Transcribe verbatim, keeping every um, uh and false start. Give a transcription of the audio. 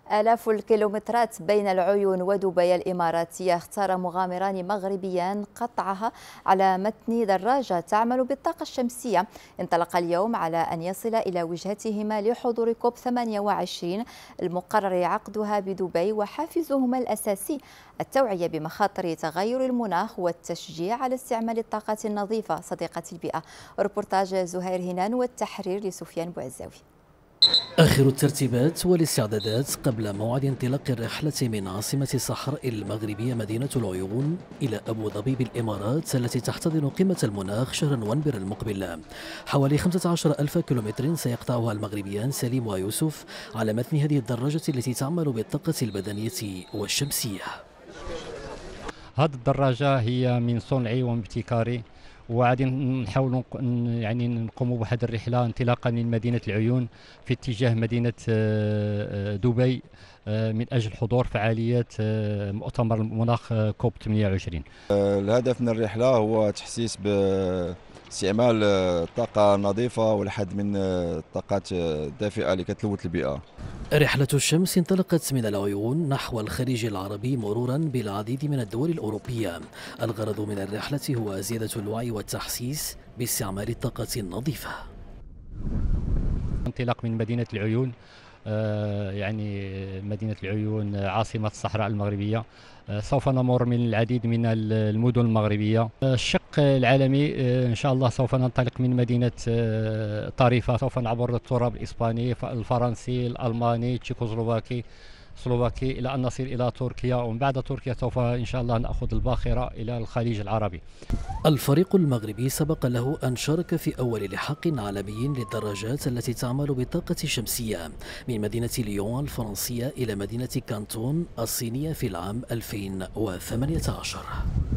آلاف الكيلومترات بين العيون ودبي الإماراتية اختار مغامران مغربيان قطعها على متن دراجة تعمل بالطاقة الشمسية. انطلق اليوم على أن يصل إلى وجهتهما لحضور كوب ثمانية وعشرين المقرر عقدها بدبي، وحافزهما الأساسي التوعية بمخاطر تغير المناخ والتشجيع على استعمال الطاقات النظيفة صديقة البيئة. ريبورتاج زهير هنان والتحرير لسفيان بوعزاوي. آخر الترتيبات والاستعدادات قبل موعد انطلاق الرحلة من عاصمة الصحراء المغربية مدينة العيون إلى أبو ظبي بالإمارات التي تحتضن قمة المناخ شهر نوفمبر المقبل. حوالي خمسة عشر ألف كيلومتر سيقطعها المغربيان سليم ويوسف على متن هذه الدراجة التي تعمل بالطاقة البدنية والشمسية. هذه الدراجة هي من صنعي وابتكاري، وغادي نحاولوا يعني نقوموا بواحد الرحله انطلاقا من مدينه العيون في اتجاه مدينه دبي من اجل حضور فعاليات مؤتمر المناخ كوب ثمانية وعشرين. الهدف من الرحله هو تحسيس باستعمال الطاقه النظيفه والحد من الطاقات الدافئه اللي كتلوث البيئه. رحلة الشمس انطلقت من العيون نحو الخليج العربي مرورا بالعديد من الدول الأوروبية. الغرض من الرحلة هو زيادة الوعي والتحسيس باستعمال الطاقة النظيفة. انطلاق من مدينة العيون، آه يعني مدينة العيون عاصمة الصحراء المغربية. آه سوف نمر من العديد من المدن المغربية. آه الشق العالمي آه إن شاء الله سوف ننطلق من مدينة آه طريفة، سوف نعبر التراب الإسباني، الفرنسي، الألماني، التشيكوسلوفاكي سلوفاكي إلى أن نصل إلى تركيا، ومن بعد تركيا سوف إن شاء الله نأخذ الباخرة إلى الخليج العربي. الفريق المغربي سبق له أن شارك في أول لحاق عالمي للدراجات التي تعمل بالطاقة الشمسية من مدينة ليون الفرنسية إلى مدينة كانتون الصينية في العام ألفين وثمانية عشر.